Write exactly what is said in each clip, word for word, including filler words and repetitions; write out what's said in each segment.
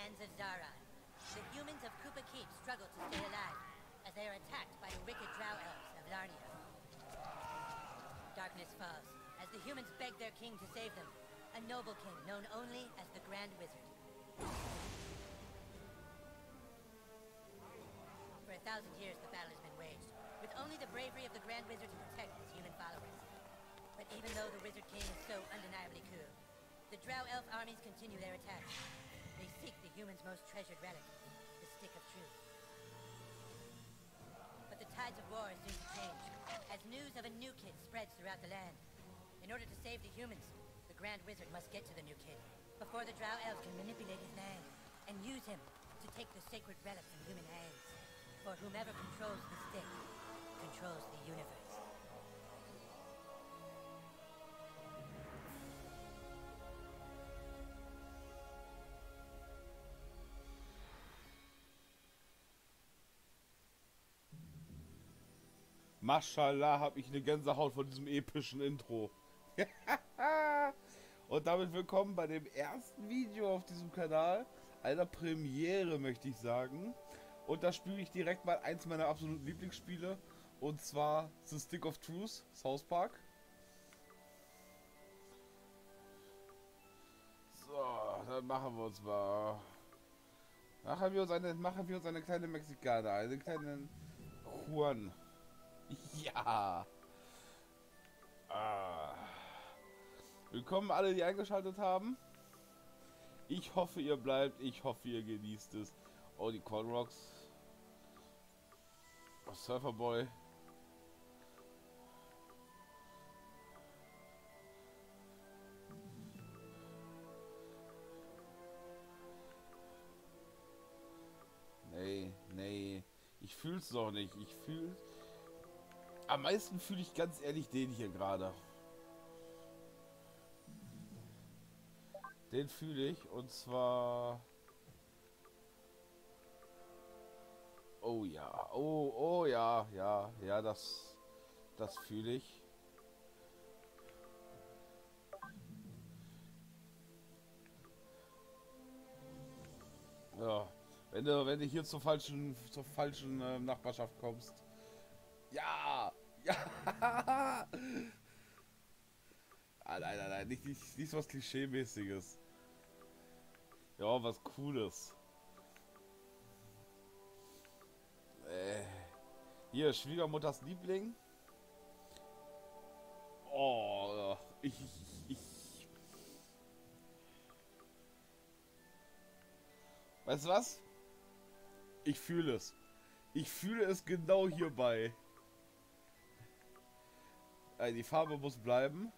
lands of Zaron. The humans of Koopa Keep struggle to stay alive, as they are attacked by the wicked drow elves of Larnia. Darkness falls, as the humans beg their king to save them, a noble king known only as the Grand Wizard. For a thousand years, the battle has been waged, with only the bravery of the Grand Wizard to protect his human followers. But even though the Wizard King is so undeniably cool, the drow elf armies continue their attacks. They seek the humans' most treasured relic, the Stick of Truth. But the tides of war are soon to change, as news of a new kid spreads throughout the land. In order to save the humans, the Grand Wizard must get to the new kid, before the drow elves can manipulate his land, and use him to take the sacred relic from human hands. For whomever controls the stick, controls the universe. Maschallah, habe ich eine Gänsehaut von diesem epischen Intro. Und damit willkommen bei dem ersten Video auf diesem Kanal. Einer Premiere, möchte ich sagen. Und da spiele ich direkt mal eins meiner absoluten Lieblingsspiele. Und zwar The Stick of Truth, South Park. So, dann machen wir uns mal. Machen wir uns eine, machen wir uns eine kleine Mexikaner, einen kleinen Juan. Ja. Ah. Willkommen alle, die eingeschaltet haben. Ich hoffe, ihr bleibt. Ich hoffe, ihr genießt es. Oh, die Corn Rocks. Oh, Surferboy. Nee, nee. Ich fühl's doch nicht. Ich fühl. Am meisten fühle ich ganz ehrlich den hier gerade. Den fühle ich und zwar. Oh ja, oh, oh ja, ja, ja, das, das fühle ich. Ja, wenn du, wenn du hier zur falschen, zur falschen äh, Nachbarschaft kommst. Ja, ja. Ah, nein, nein, nein, nicht, nicht, nicht was Klischee-mäßiges. Ja, was Cooles. Äh, hier, Schwiegermutters Liebling. Oh, ich, ich, ich. Weißt du was? Ich fühle es. Ich fühle es genau hierbei. Also die Farbe muss bleiben.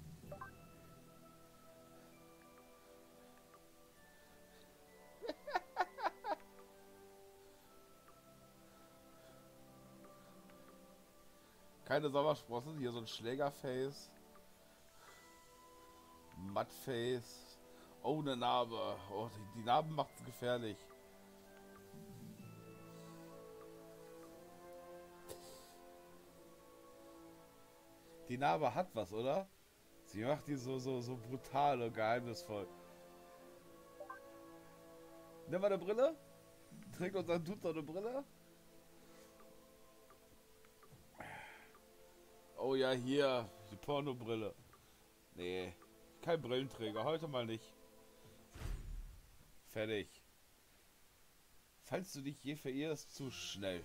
Keine Sommersprossen, hier so ein Schlägerface. Mattface. Oh, eine Narbe. Oh, die, die Narben macht's gefährlich. Die Narbe hat was, oder? Sie macht die so, so, so brutal und geheimnisvoll. Nimm mal eine Brille. Trägt unser Dude noch eine Brille? Oh ja, hier. Die Pornobrille. Nee. Kein Brillenträger. Heute mal nicht. Fertig. Falls du dich je verirrst, zu schnell.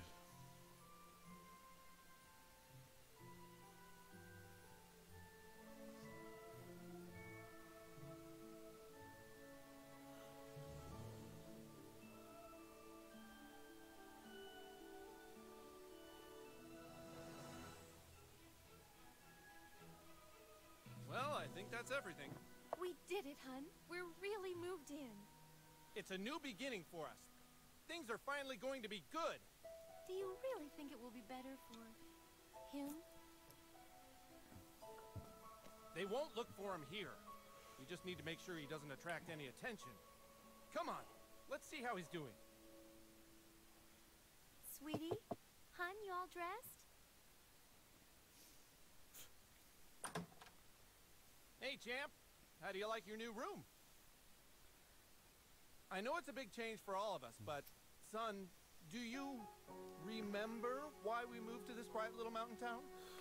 Well, I think that's everything. We did it, hun. We're really moved in. It's a new beginning for us. Things are finally going to be good. Do you really think it will be better for him? They won't look for him here. We just need to make sure he doesn't attract any attention. Come on, let's see how he's doing. Sweetie? Hun, you all dressed? Hey, champ. How do you like your new room? I know it's a big change for all of us, but son, do you remember why we moved to this quiet little mountain town?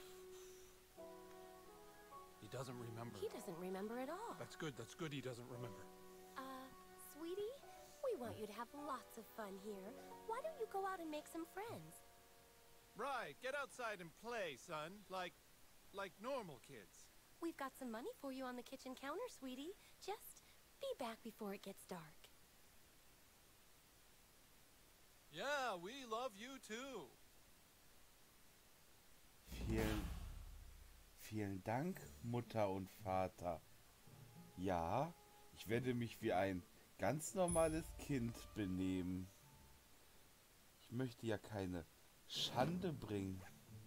He doesn't remember. He doesn't remember at all. That's good, that's good he doesn't remember. Uh, sweetie, we want you to have lots of fun here. Why don't you go out and make some friends? Right, get outside and play, son. Like, like normal kids. We've got some money for you on the kitchen counter, sweetie. Just be back before it gets dark. Yeah, we love you too. Vielen, vielen Dank, Mutter und Vater. Ja, ich werde mich wie ein ganz normales Kind benehmen. Ich möchte ja keine Schande bringen.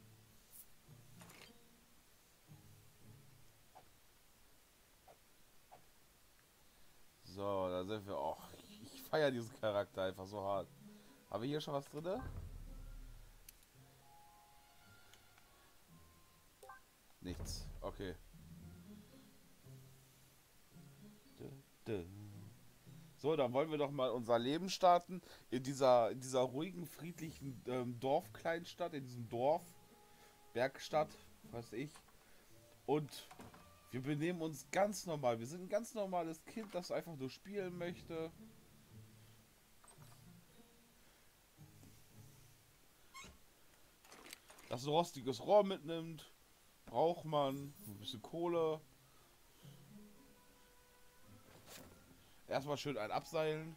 So, da sind wir auch. Ich feiere diesen Charakter einfach so hart. Haben wir hier schon was drin? Nichts. Okay. So, dann wollen wir doch mal unser Leben starten. In dieser, in dieser ruhigen, friedlichen ähm, Dorfkleinstadt, in diesem Dorf, Bergstadt, weiß ich. Und wir benehmen uns ganz normal. Wir sind ein ganz normales Kind, das einfach nur spielen möchte. Das ein rostiges Rohr mitnimmt. Braucht man. Ein bisschen Kohle. Erstmal schön ein abseilen.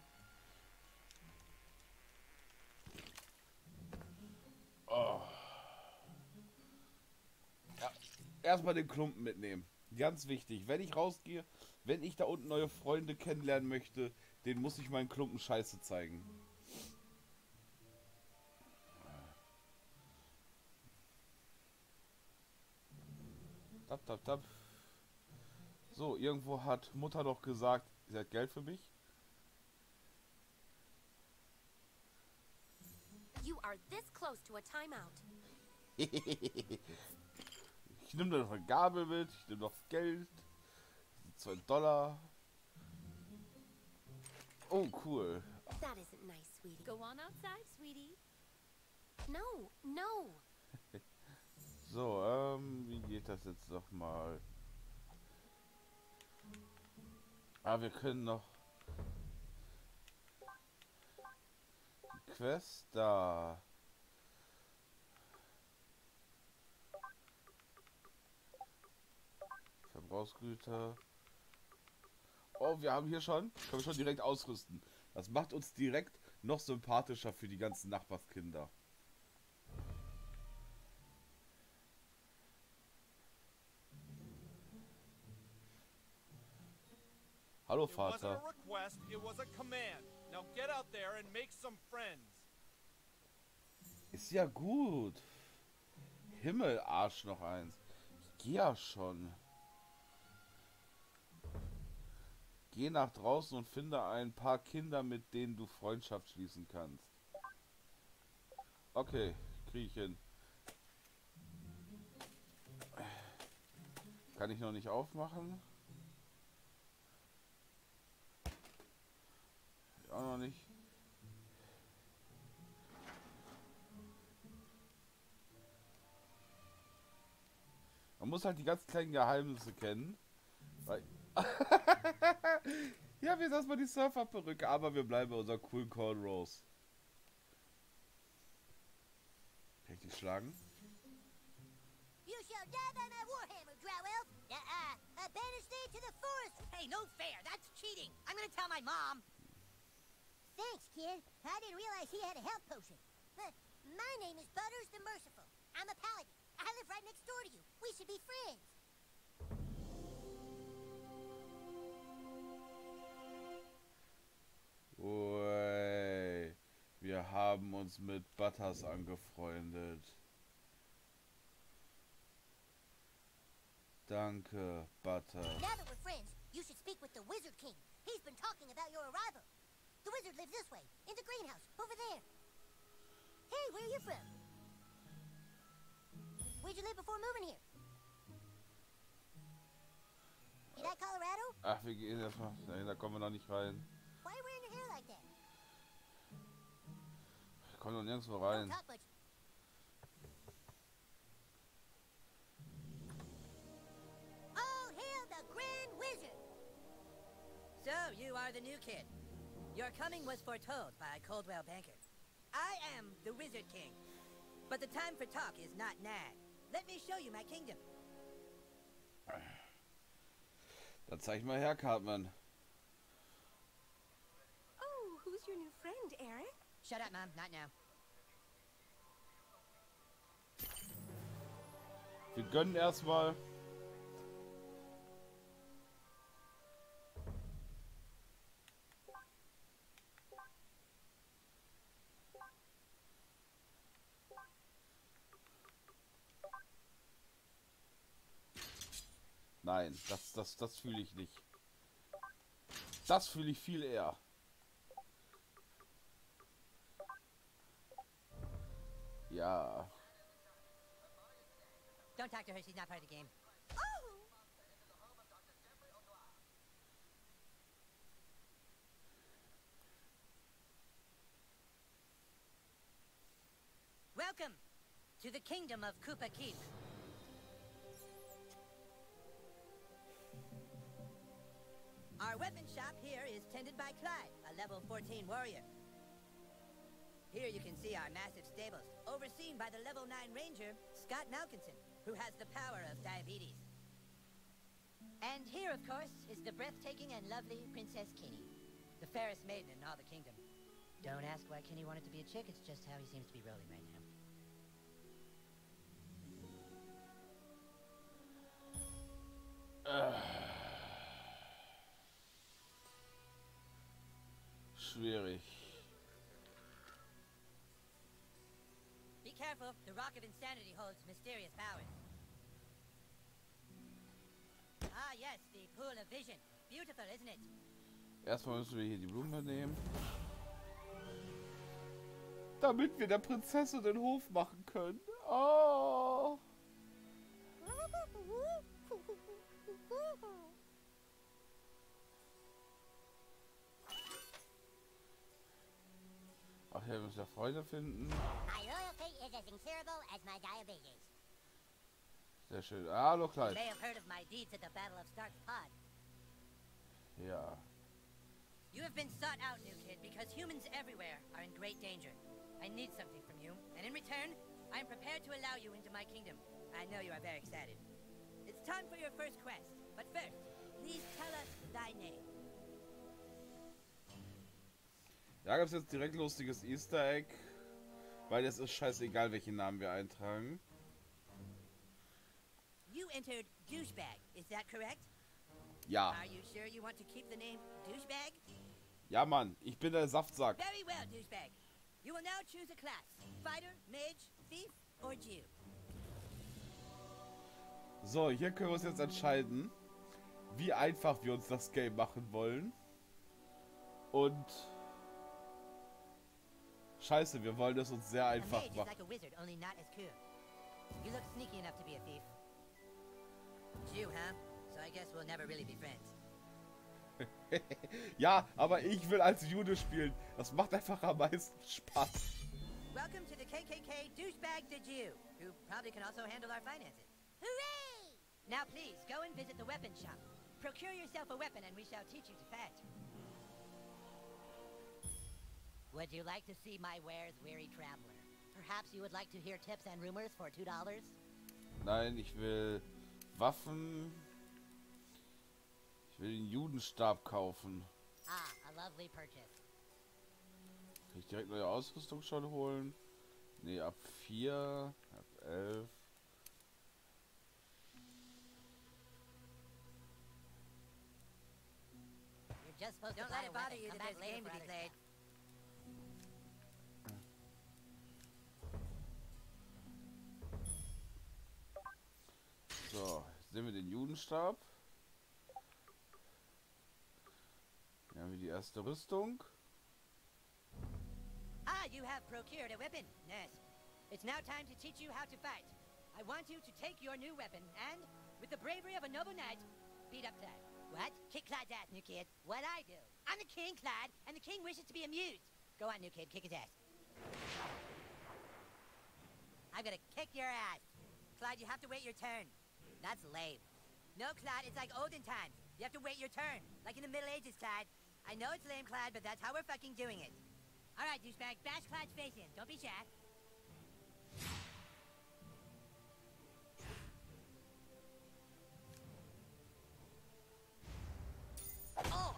Oh. Ja. Erstmal den Klumpen mitnehmen. Ganz wichtig. Wenn ich rausgehe, wenn ich da unten neue Freunde kennenlernen möchte, den muss ich meinen Klumpen Scheiße zeigen. Tap, tap, tap. So, irgendwo hat Mutter doch gesagt, sie hat Geld für mich. You are this close to a timeout. Ich nehme noch eine Gabel mit, ich nehme noch Geld. zwei Dollar. Oh, cool. That isn't nice, sweetie. Go on outside, sweetie. No, no. So, ähm, wie geht das jetzt noch mal? Ah, wir können noch die Quest da. Verbrauchsgüter. Oh, wir haben hier schon, können wir schon direkt ausrüsten. Das macht uns direkt noch sympathischer für die ganzen Nachbarskinder. Hallo, It wasn't Vater. a request, it was a command. Now get out there and make some friends. Ist ja gut. Himmel, Arsch noch eins. Ich gehe ja schon. Geh nach draußen und finde ein paar Kinder, mit denen du Freundschaft schließen kannst. Okay, kriege ich hin. Kann ich noch nicht aufmachen? Auch noch nicht. Man muss halt die ganz kleinen Geheimnisse kennen. Weil ja, wir lassen mal die Surfer-Perücke, aber wir bleiben bei unserer coolen Cornrows. Kann ich die schlagen? You shall die by my warhammer, Drow Elf. Uh-uh. I banish thee to the forest. Hey, no fair. That's cheating. I'm gonna tell my mom. Thanks, kid. I didn't realize he had a health potion. But my name is Butters the Merciful. I'm a paladin. I live right next door to you. We should be friends. Ui, wir haben uns mit Butters angefreundet. Danke, Butters. Now that we're friends, you should speak with the Wizard King. He's been talking about your arrival. The wizard lives this way, in the greenhouse, over there. Hey, where are you from? Where'd you live before moving here? You like Colorado? Ach, wir gehen erstmal. Nein, da kommen wir noch nicht rein. Why are you wearing your hair like komme doch nirgendwo Don't rein. talk much. All hail the Grand Wizard! So, you are the new kid. Your coming was foretold by Coldwell Banker. I am the Wizard King. But the time for talk is not now. Let me show you my kingdom. Dann zeig mal her, Cartman. Oh, who's your new friend, Eric? Shut up, Mom. Not now. Wir gönnen erstmal. Nein, das, das, das fühle ich nicht. Das fühle ich viel eher. Ja. Don't talk to her. She's not part of the game. Welcome to the kingdom of Koopa Keep. Our weapon shop here is tended by Clyde, a level fourteen warrior. Here you can see our massive stables, overseen by the level nine ranger, Scott Malkinson, who has the power of diabetes. And here, of course, is the breathtaking and lovely Princess Kenny, the fairest maiden in all the kingdom. Don't ask why Kenny wanted to be a chick, it's just how he seems to be rolling right now. Schwierig. Be careful, the Rock of Insanity holds mysterious powers. Ah yes, the Pool of Vision. Beautiful, isn't it? Erstmal müssen wir hier die Blumen nehmen. Damit wir der Prinzessin den Hof machen können. Oh. Ach ja, wir müssen ja Freunde finden. My loyalty is as incurable as my diabetes. Sehr schön. Ah, hallo You Kleid. may have heard of my deeds at the Battle of Stark's Pod. Ja. You have been sought out, new kid, because humans everywhere are in great danger. I need something from you, and in return, I am prepared to allow you into my kingdom. I know you are very excited. It's time for your first quest, but first, please tell us thy name. Da gibt es jetzt direkt lustiges Easter Egg, weil es ist scheißegal, welchen Namen wir eintragen. You entered douchebag, is that correct? Ja. Are you sure you want to keep the name douchebag? Ja, Mann, ich bin der Saftsack. Very well, douchebag. You will now choose a class: fighter, mage, thief, or Jew. So, hier können wir uns jetzt entscheiden, wie einfach wir uns das Game machen wollen. Und scheiße, wir wollen es uns sehr A einfach mage is machen. like a wizard, only not as cool. You look sneaky enough to be a thief. Jew, huh? So I guess we'll never really be friends. Ja, aber ich will als Jude spielen. Das macht einfach am meisten Spaß. Welcome to the K K K Douchebag the Jew, who probably can also handle our finances. Hooray! Now please, go and visit the weapon shop. Procure yourself a weapon and we shall teach you to fight. Would you like to see my wares, weary traveler? Perhaps you would like to hear tips and rumors for two dollars? Nein, ich will Waffen. Ich will den Judenstab kaufen. Ah, a lovely purchase. Kann ich direkt neue Ausrüstung schon holen? Ne, ab vier, ab elf. You're just supposed Don't to let it bother you that there's a game to be played. So, jetzt sehen wir den Judenstab. Hier haben wir die erste Rüstung. Ah, you have procured a weapon. Yes. It's now time to teach you how to fight. I want you to take your new weapon and, with the bravery of a noble knight, beat up Clyde. What? Kick Clyde's ass, new kid. What I do? I'm the king, Clyde, and the king wishes to be amused. Go on, new kid, kick his ass. I'm gonna kick your ass. Clyde, you have to wait your turn. That's lame. No, Clyde, it's like olden times. You have to wait your turn. Like in the Middle Ages, Clyde. I know it's lame, Clyde, but that's how we're fucking doing it. Alright, douchebag, bash Clyde's face in. Don't be shy. Oh!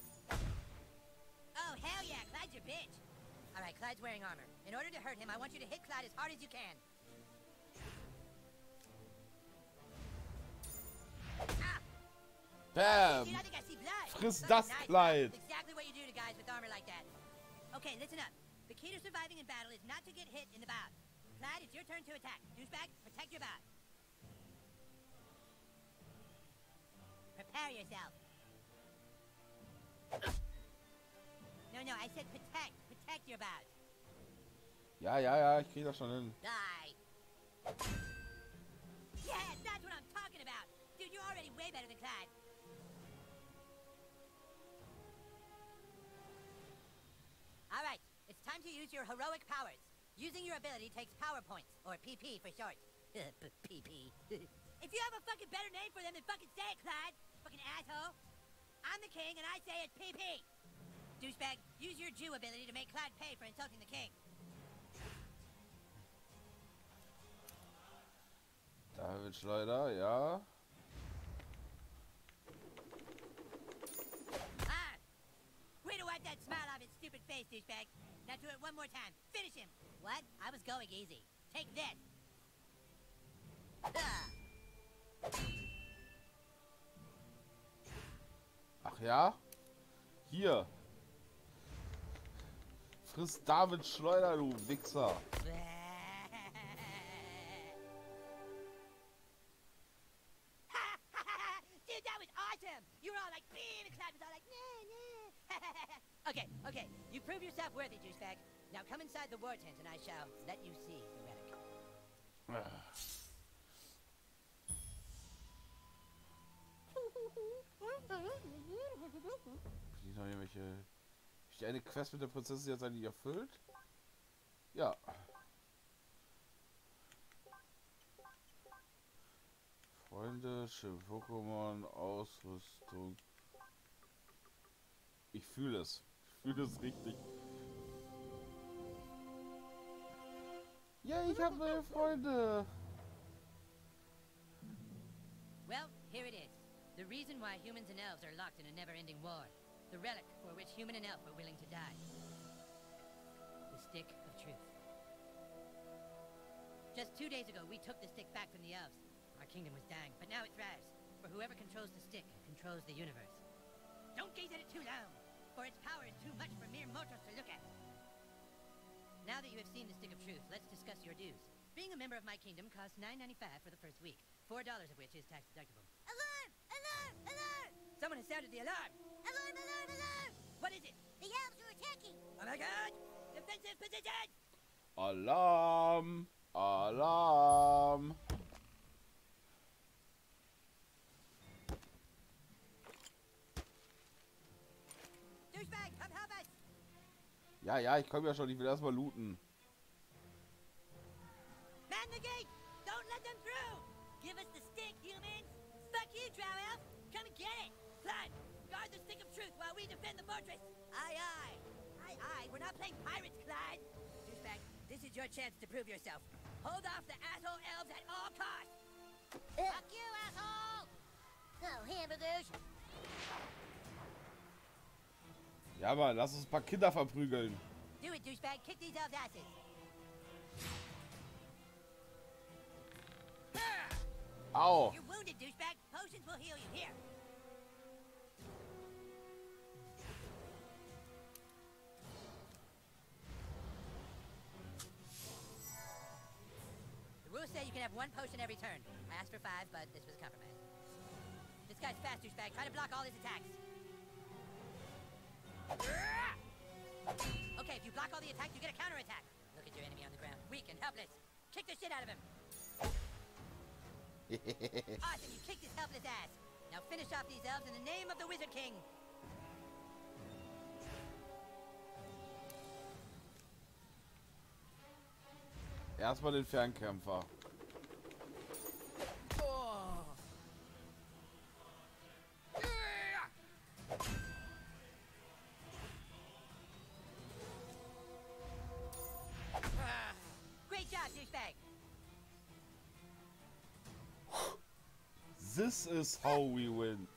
Oh, hell yeah, Clyde's your bitch. Alright, Clyde's wearing armor. In order to hurt him, I want you to hit Clyde as hard as you can. Ah! Bam! Dude, I think I see blood. Friss Fucking das, nice, Clyde. That's exactly what you do to guys with armor like that. Okay, listen up. The key to surviving in battle is not to get hit in the bow. Clyde, it's your turn to attack. Douchebag, protect your bow. Prepare yourself. No, no, I said protect. Protect your bows. Ja, ja, ja, ich krieg das schon hin. Die. Yeah, that's what I'm talking about. Dude, you're already way better than Clyde. All right, it's time to use your heroic powers. Using your ability takes power points, or P P for short. P P. If you have a fucking better name for them, then fucking say it, Clyde. Fucking asshole. I'm the king, and I say it's P P. Douchebag, use your Jew ability to make Clyde pay for insulting the king. David Schleuder, ja. Ah! Way to wipe that smile off his stupid face, douchebag. Now do it one more time. Finish him. What? I was going easy. Take this. Ah. Ach ja? Hier. Friss David Schleuder, du Wichser. Dude, that was awesome! You were all like, being, and Clyde was all like, nah, nah. Okay, okay, you prove yourself worthy, douchebag. Now come inside the war tent and I shall let you see the relic. Bin ich noch irgendwelche... Hab ich eine Quest mit der Prinzessin jetzt eigentlich erfüllt? Ja. Freunde, Schiff, Pokémon, Ausrüstung. Ich fühle es. Ich fühle es richtig. Ja, ich habe neue Freunde. Well, here it is. The reason why humans and elves are locked in a never-ending war. The relic for which human and elf are willing to die. The Stick of Truth. Just two days ago, we took the stick back from the elves. Our kingdom was dying, but now it thrives. For whoever controls the stick controls the universe. Don't gaze at it too long, for its power is too much for mere mortals to look at. Now that you have seen the Stick of Truth, let's discuss your dues. Being a member of my kingdom costs nine ninety-five for the first week, four dollars of which is tax deductible. Alarm! Alarm! Alarm! Someone has sounded the alarm! Alarm! Alarm! Alarm! What is it? The elves are attacking! Oh my god! Defensive position! Alarm! Alarm! Douchebag, come help us! Ja, ja, ich komme ja schon. Ich will erstmal looten. Man the gate! Don't let them through! Give us the stick, humans! Fuck you, Drow Elf! Come and get it! Clyde, guard the Stick of Truth while we defend the fortress! Aye, aye! Aye, aye! We're not playing pirates, Clyde! Douchebag, this is your chance to prove yourself. Hold off the asshole elves at all costs! Fuck you, asshole! Oh, hamburgers! Ja, Mann, lass uns ein paar Kinder verprügeln. Do it, douchebag. Kick these elves' asses. Au! You're wounded, douchebag. Potions will heal you. Here. The rules say you can have one potion every turn. I asked for five, but this was a compromise. This guy's fast, douchebag. Try to block all his attacks. Okay, if you block all the attacks, you get a counterattack. Look at your enemy on the ground, weak and helpless. Kick the shit out of him. Awesome, you kicked his helpless ass. Now finish off these elves in the name of the Wizard King. Erstmal den Fernkämpfer. Oh. Great job, douchebag. This is how we win.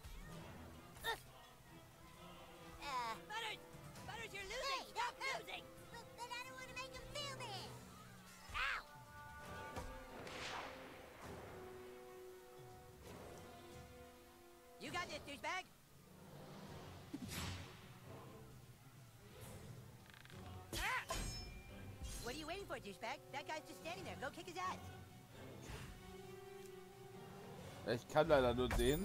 Uh, Butters! Butters, you're losing! Hey, Stop hey. losing! but, but I don't want to make him feel bad. Ow! You got this, douchebag! Ah! What are you waiting for, douchebag? That guy's just standing there. Go kick his ass. Ich kann leider nur den.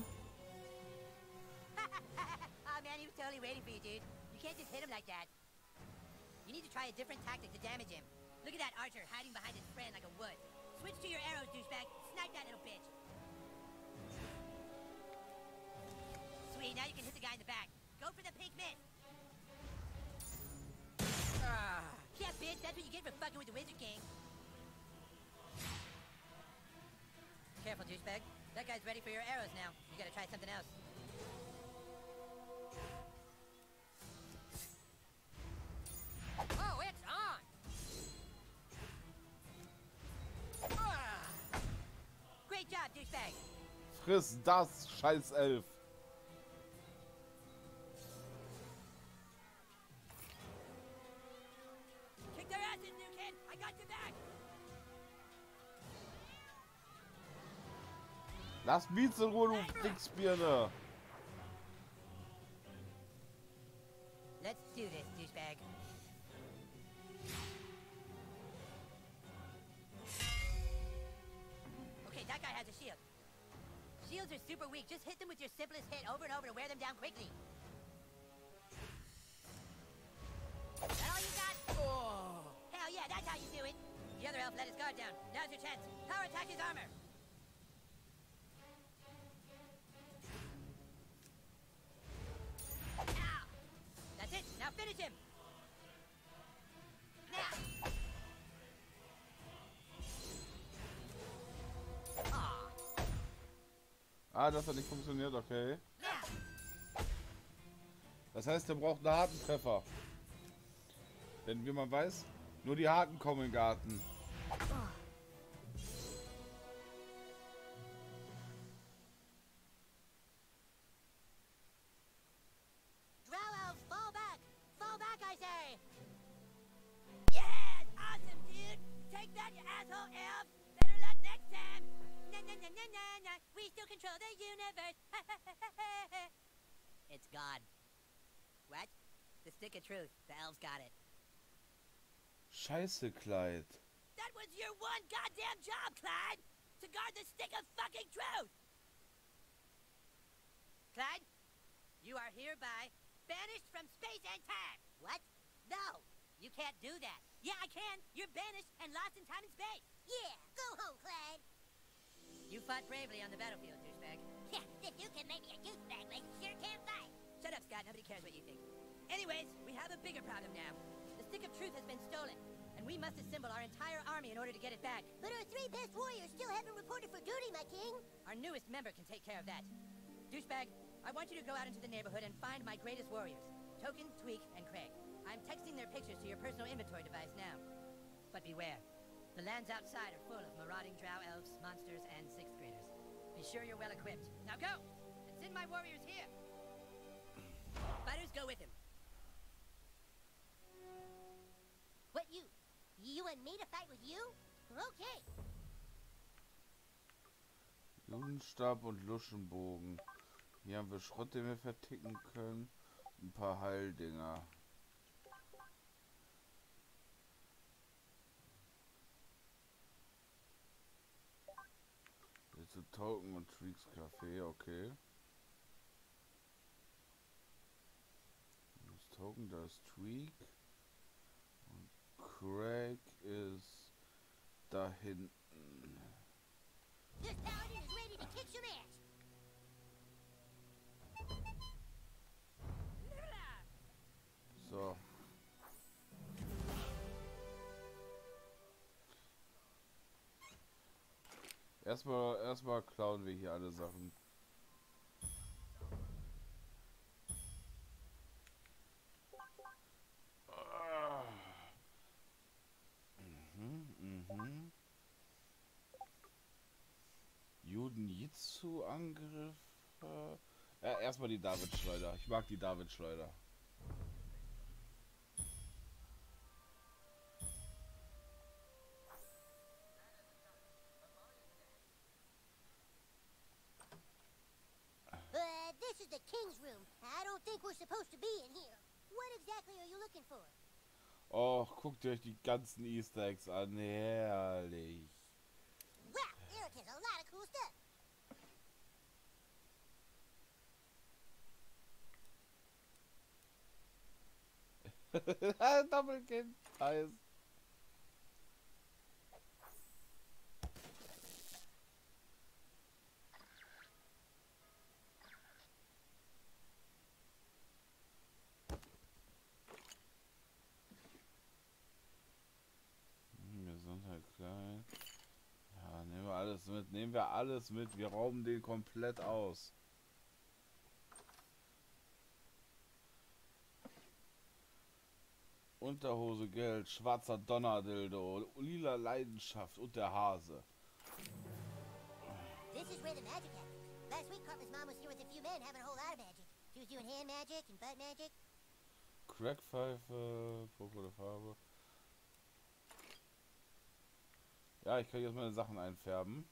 Oh man, he was totally waiting for you, dude. You can't just hit him like that. You need to try a different tactic to damage him. Look at that archer hiding behind his friend like a wood. Switch to your arrows, douchebag. Snipe that little bitch. Sweet, now you can hit the guy in the back. Go for the pink miss. Ah. Yeah, bitch, that's what you get for fucking with the Wizard King. Careful, douchebag. That guy's ready for your arrows now. You gotta try something else. Oh, it's on! Ah! Great job, douchebag! Friss das, scheiß Elf. Kick their asses, new kid! I got your back! Lass Beats in Ruhe, du Dicksbirne. Let's do this, douchebag. Okay, that guy has a shield. Shields are super weak. Just hit them with your simplest hit over and over to wear them down quickly. That all you got? Oh. Hell yeah, that's how you do it. The other elf let his guard down. Now's your chance. Power attack his armor. Ow. That's it. Now finish him. Now. Aw. Ah, das hat nicht funktioniert, okay. Now. Das heißt, er braucht einen harten Treffer. Denn wie man weiß, nur die Harten kommen in den Garten. Drow elves, fall back! Fall back, I say! Yes! Awesome, dude! Take that, you asshole elves! Better luck next time! Na na na na na na! We still control the universe! It's God. What? The stick of truth. The elves got it. Scheiße, Clyde. That was your one goddamn job, Clyde! To guard the stick of fucking truth! Clyde, you are hereby banished from space and time! What? No! You can't do that. Yeah, I can! You're banished and lost in time and space! Yeah, go home, Clyde. You fought bravely on the battlefield, douchebag. Yeah, if you can make me a douchebag, like you sure can fight. Shut up, Scott. Nobody cares what you think. Anyways, we have a bigger problem now. The Stick of Truth has been stolen, and we must assemble our entire army in order to get it back. But our three best warriors still haven't reported for duty, my king. Our newest member can take care of that. Douchebag, I want you to go out into the neighborhood and find my greatest warriors, Token, Tweak, and Craig. I'm texting their pictures to your personal inventory device now. But beware. The lands outside are full of marauding drow elves, monsters, and sixth graders. Be sure you're well equipped. Now go! And send my warriors here! Fighters, go with him. What, you? You want me to fight with you? Okay. Jungenstab und Luschenbogen. Hier haben wir Schrott, den wir verticken können. Ein paar Heildinger. Jetzt sind Token und Tweaks Café, okay. Das Token, da ist Tweak. Und Craig ist da hinten. This paladin is ready to kick some ass. So. Erstmal, erstmal klauen wir hier alle Sachen. Ah. Mhm, mhm. Juden-Jitsu-Angriff. Ja, erstmal die David-Schleuder. Ich mag die David-Schleuder. Uh, this is the king's room. I don't think we're supposed to be in here. What exactly are you looking for? Oh, guckt euch die ganzen Easter Eggs an. Herrlich. Wow, Eric has a lot of cool stuff. Doppelkind. Nice. Gesundheit klein. Ja, nehmen wir alles mit. Nehmen wir alles mit. Wir rauben den komplett aus. Unterhose, Geld, schwarzer Donnerdildo, lila Leidenschaft und der Hase. This is where the magic happens. Last week, Cartman's mom was here with a few men having a whole lot of magic. She was doing hand magic and butt magic. Crackpfeife, purpurne Farbe. Ja, ich kann jetzt meine Sachen einfärben.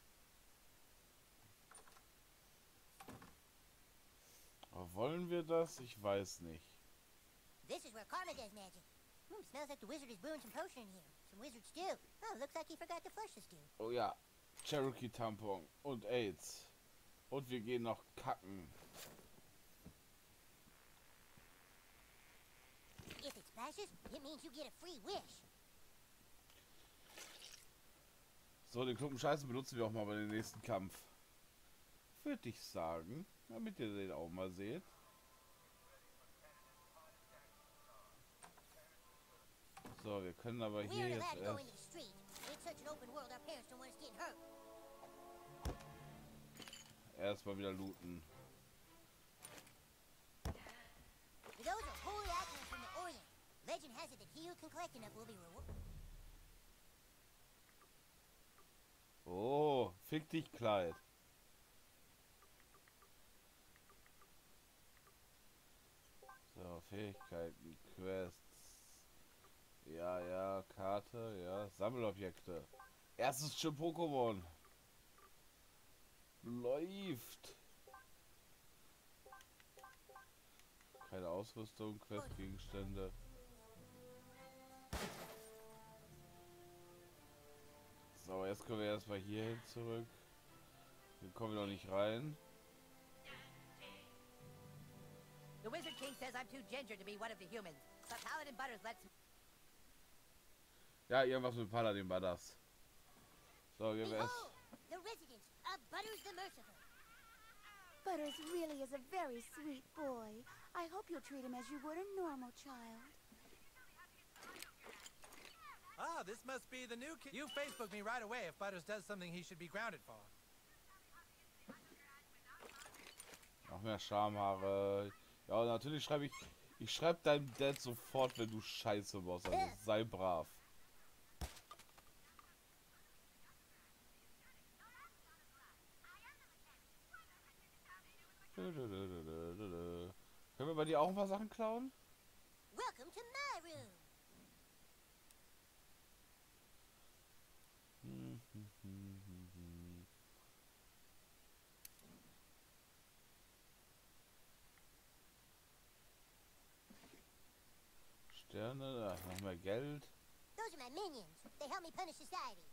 Aber wollen wir das? Ich weiß nicht. This is where Cartman does magic. Hmm, smells like the wizard is brewing some potion in here. Some wizard stew. Oh, looks like he forgot to flush the stew. Oh ja, Cherokee Tampon und AIDS. Und wir gehen noch kacken. If it splashes, it means you get a free wish. So, den Klumpen Scheiße benutzen wir auch mal bei dem nächsten Kampf. Würde ich sagen, damit ihr den auch mal seht. So, wir können aber hier We're jetzt allowed to go erst... into the street. It's such an open world, our parents don't want us getting hurt. Erstmal wieder looten. Those are holy icons from the Orient. Legend has it that he who can collect enough will be rewarded. Oh, fick dich, Kleid. So, Fähigkeiten, Quests. Ja, ja, Karte, ja, Sammelobjekte. Erstes Gym Pokémon. Läuft. Keine Ausrüstung, Questgegenstände. So, jetzt können wir erstmal hier hin zurück. Hier kommen wir noch nicht rein. The Wizard King says I'm too ginger to be one of the humans, but Paladin Butters lets me. Ja, irgendwas mit Paladin war das. So, gehen wir erst. Behold, the residence of Butters the Merciful. Butters really is a very sweet boy. I hope you'll treat him as you would a normal child. Ah, this must be the new kid. You Facebook me right away if Butters does something he should be grounded for. Noch mehr Schamhaare. Ja, und natürlich schreibe ich. Ich schreibe deinem Dad sofort, wenn du Scheiße baust. Also sei brav. Können wir bei dir auch ein paar Sachen klauen? Welcome to my room. Sterne, ach, noch mehr Geld. Those are my minions. They help me punish society.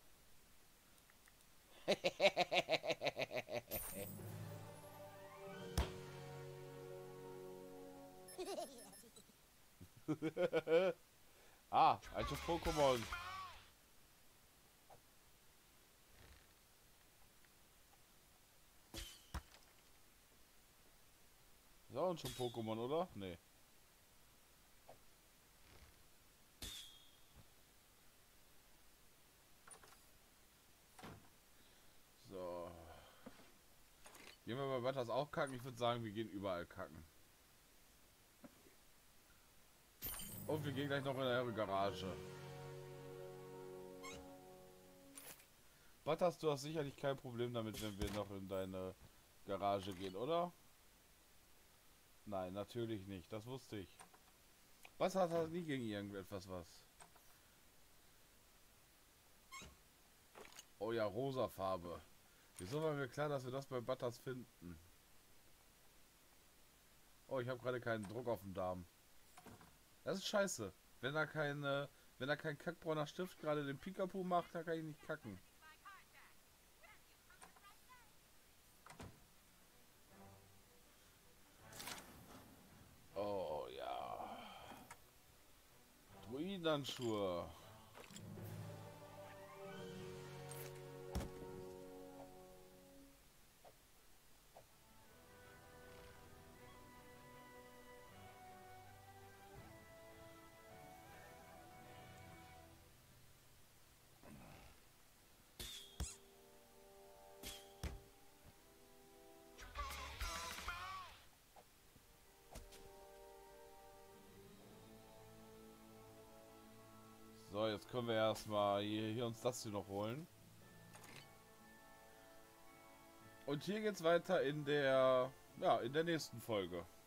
Ah, altes Pokémon. So, und schon Pokémon, oder? Nee. Gehen wir bei Butters auch kacken? Ich würde sagen, wir gehen überall kacken. Und wir gehen gleich noch in eure Garage. Butters, du hast sicherlich kein Problem damit, wenn wir noch in deine Garage gehen, oder? Nein, natürlich nicht. Das wusste ich. Butters hat nie gegen irgendetwas was. Oh ja, rosa Farbe. Wieso war mir klar, dass wir das bei Butters finden? Oh, ich habe gerade keinen Druck auf dem Darm. Das ist scheiße. Wenn da keine, wenn da kein kackbrauner Stift gerade den Pikapu macht, dann kann ich nicht kacken. Oh ja. Druidenhandschuhe. So, jetzt können wir erstmal hier, hier uns das hier noch holen. Und hier geht's weiter in der, ja, in der nächsten Folge.